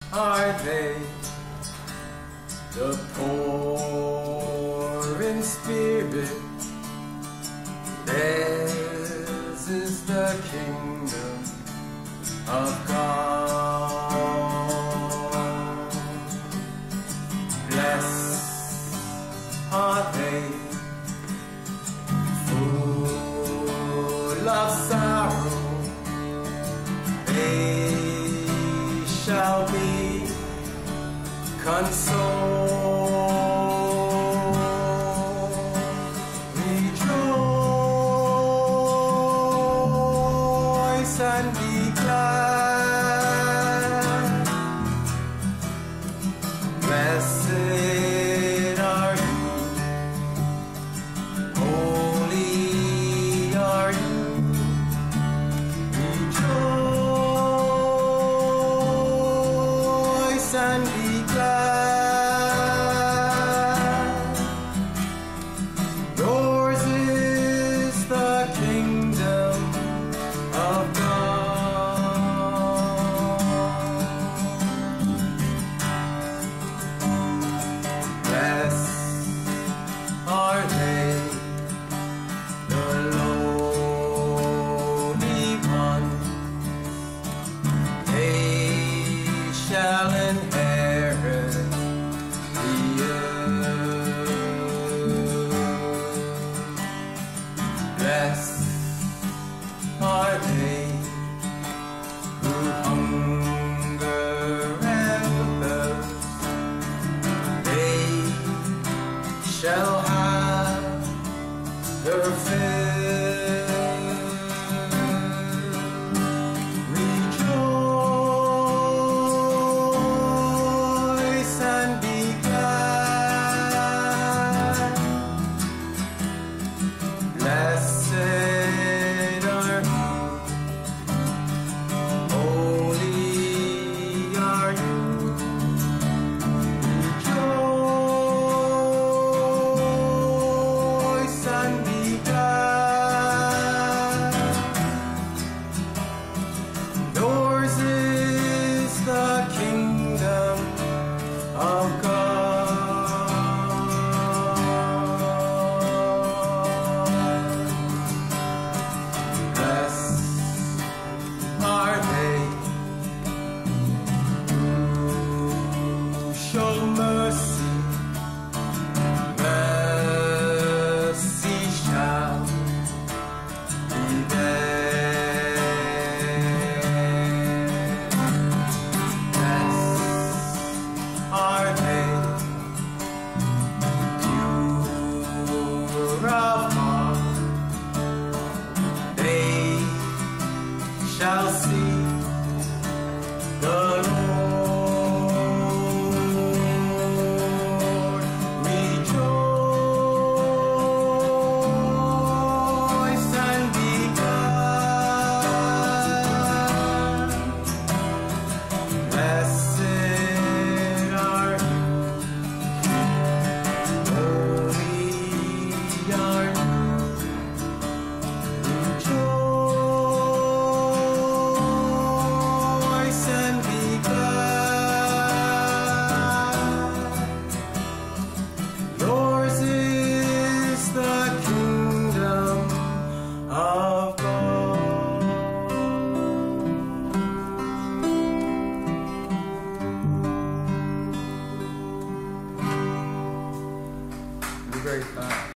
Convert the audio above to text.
are they, the poor in spirit. Theirs is the kingdom of God. Blessed are they, full of sorrow. They shall be consoled. Rejoice and be glad. Blessed are you, holy are you. Rejoice and be glad. Yours is the kingdom of God. Blessed are they, the lowly ones. They shall inherit the earth. Blessed are they who hunger and thirst. They shall have their fill. Rejoice and be glad. Blessed are you, holy are you. Rejoice and be glad. Yours is the kingdom of God. Blessed are they who show mercy. Mercy shall be theirs. Blessed are they pure of heart. They shall see the Lord. Rejoice and be glad. Blessed are you, holy are you. Rejoice and be glad. Yours is the kingdom of God. You're very kind.